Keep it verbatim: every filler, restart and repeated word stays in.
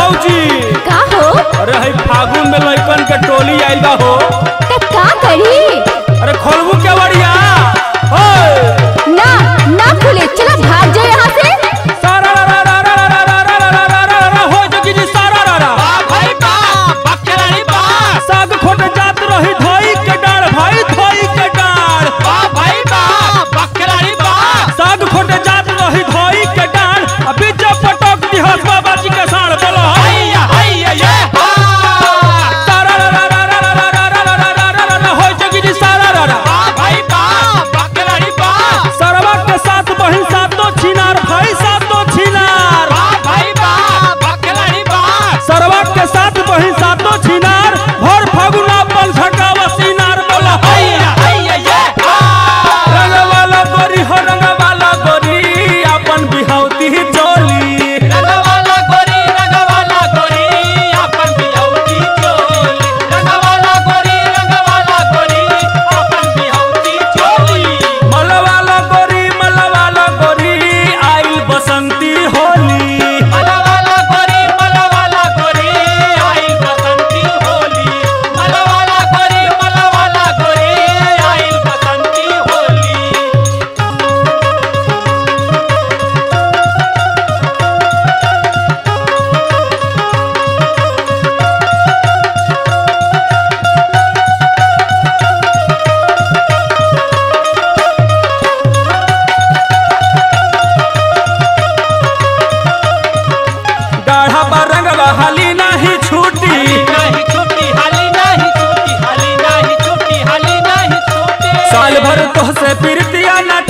भौजी का हो? अरे है फागुन में लइकन के टोली आइल बा हो त का करी? अरे खोलबू के बड़िया ओए ना ना खुले, चला भाग जाए यहाँ से। सारा रा रा रा रा रा रा रा रा रा रा रा हो जोगी जी सारा रा रा बा भाई बा बकराई बा साग खोटे जात रही धोई के डाड़ भाई धोई के डाड़ बा भाई बा बकराई बा साग खोटे जात रही धोई के डाड़ आ बीच पटक दी हस बाबा जी के साड़ बोलो हैया हैया ये सारा रा रा रा रा रा रा रा रा रा रा रा हो जोगी जी सारा रा रा बा भाई बा बकराई बा सरवा के साथ बहिन सातों छिनार भाई सातों छिनार बा भाई बा बकराई बा सरवा के साथ बहिन सातों छिनार भर फागुना पल झटकावा सीनार बोला हैया हैया ये रंग वाला गोरी हो रंग वाला गोरी अपन बिहाउती चोली रंगवाला गोरी रंगवाला गोरी अपन बिहौती चोली रंगवाला गोरी रंगवाला गोरी अपन बिहौती चोली मलवाला गोरी मलवाला गोरी आइल बसंती होली मलवाला गोरी मलवाला गोरी आइल बसंती होली मलवाला गोरी मलवाला गोरी आइल बसंती होली गाढ़ा पर रंगवा हाली नहीं छूटी नहीं छुट्टी हाली नहीं छुट्टी हाली नहीं छुट्टी हाली नहीं छुट्टी साल भर तो से प्रीतिया न